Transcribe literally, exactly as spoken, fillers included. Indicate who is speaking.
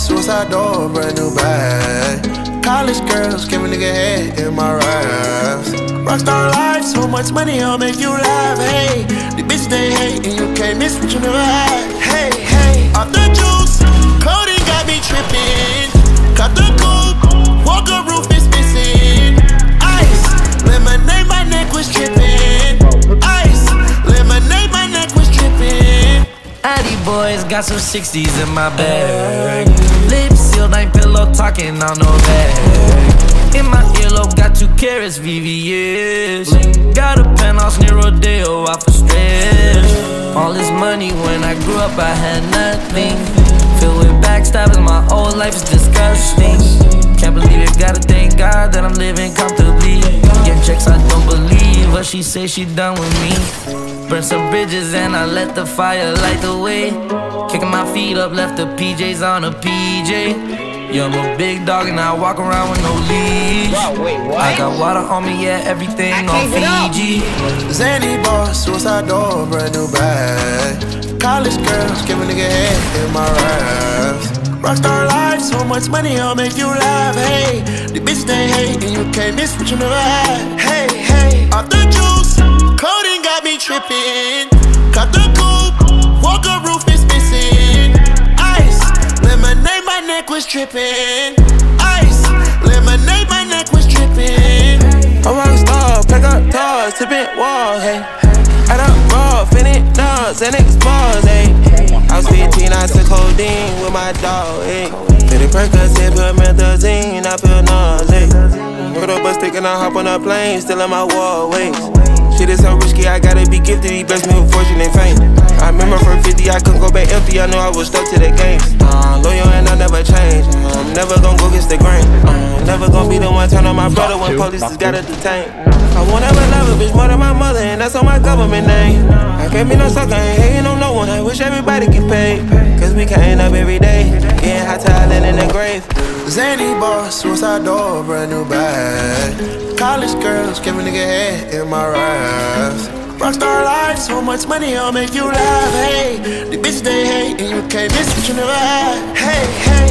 Speaker 1: boss, suicide door, brand new bag. College girls, give a nigga head in my raps. Rockstar life, so much money, I'll make you laugh. Hey, the bitch they hate, and you can't miss what you never had. Hey, hey, off the juice, codeine got me tripping. Cut the coupe, walker roof is missing. Ice, lemonade, my neck was tripping. Ice, lemonade, my neck was tripping.
Speaker 2: Addy boys got some sixties in my bag. Lips sealed, ain't pillow talking on no bag. In my earlobe, got two carats, V V S. Got a penthouse near Rodeo, off a stretch. All this money, when I grew up, I had nothing. Filled with backstabbing, my whole life is disgusting. Can't believe it, gotta thank God that I'm living comfortably. Getting checks, I don't believe, but she say she done with me. Burn some bridges and I let the fire light the way. Kicking my feet up, left the P Js on a P J. Yeah, I'm a big dog and I walk around with no leash.
Speaker 3: Wow, wait, what?
Speaker 2: I got water on me, yeah, everything on Fiji.
Speaker 1: Zany boss, suicide door, brand new bag. College girls, give a nigga head in my raps. Rockstar life, so much money, I'll make you laugh. Hey, the bitch they hate, and you can't miss what you never had. Hey, hey, off the juice, codeine got me tripping. Cut the coupe, walker roof is missing. Ice, lemonade, my neck was tripping. Ice, lemonade, my neck was tripping.
Speaker 4: A rockstar, pack up toys, tipping walls, hey. Add up raw, finish nuts, and explores, hey. I was fifteen, I took codeine with my dog, hey. Fitted Percocet, put methazine, I feel nauseous. Put up a stick and I hop on a plane, still in my wall, wait. Shit is so risky, I gotta be gifted. He blessed me with fortune and fame. I remember from fifty, I couldn't go back empty. I knew I was stuck to the game. Uh, loyal and I never change. Uh, I'm never gonna go against the grain. Uh, never gonna be the one turn on my brother when police just gotta detain. I won't ever love a bitch more than my mother, and that's on my government name. I can't be no sucker, ain't hating on no one. I wish everybody get paid, cause we can't up every day. Getting hot talent in the grave.
Speaker 1: Zany boss, suicide door, brand new bag. College girls, give a nigga head in my raps. Rockstar life, so much money, I'll make you laugh. Hey, the bitch they hate, and you can't miss what you never had. Hey, hey.